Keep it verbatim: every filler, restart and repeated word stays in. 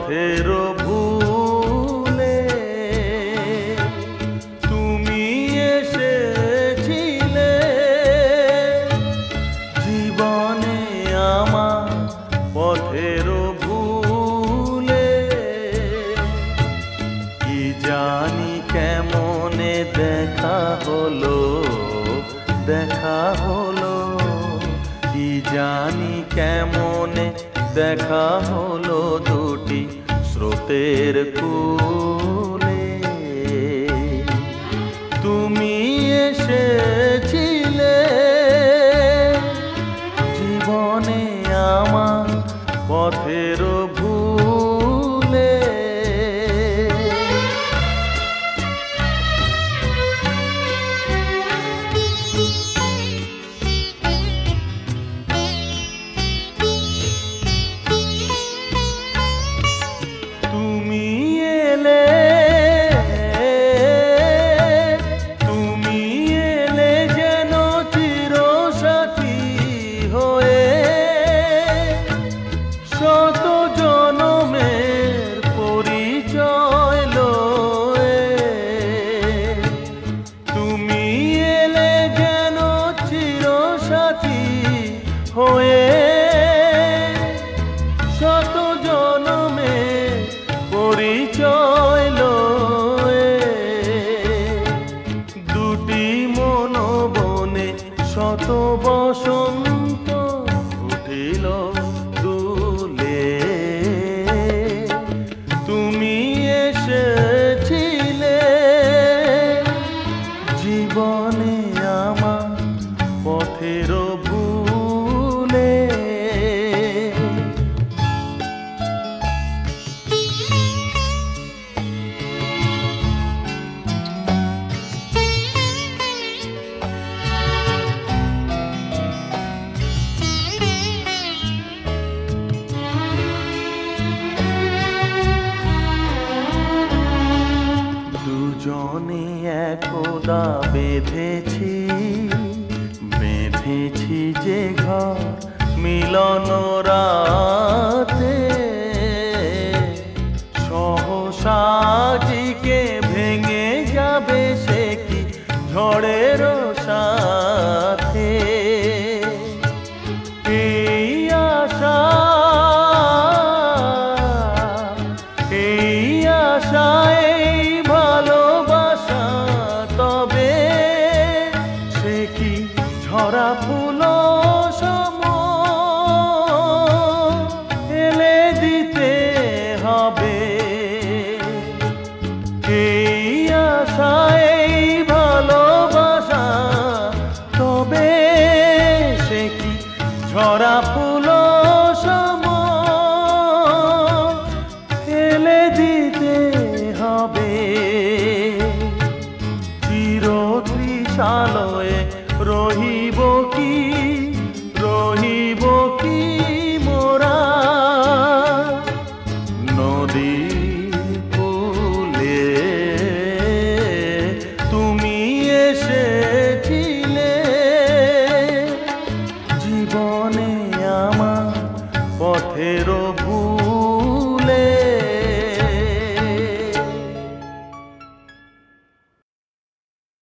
পথের ভুলে তুমি এসেছিলে জীবনে আমার পথের ভুলে। কি জানি কেমনে দেখা হলো দেখা হলো, কি জানি কেমনে দেখা হলো দুটি স্রোতের কূলে। তুমি এসেছিলে জীবনে আমার পথের ভুলে। তুমি এলে তুমি এলে যেন চিরসাথী হয়ে, শত জনমের পরিচয় লয়ে। তুমি এলে যেন চিরসাথী হয়ে, শত জনমের পরিচয় লয়ে। দুটি মনোবনে শত বসন্ত উঠিল দুলে। তুমি এসেছিলে জীবনে আমার পথের ভুলে। দুজনে একদা বেঁধেছি বেঁধেছি যে ঘর মিলন রাত।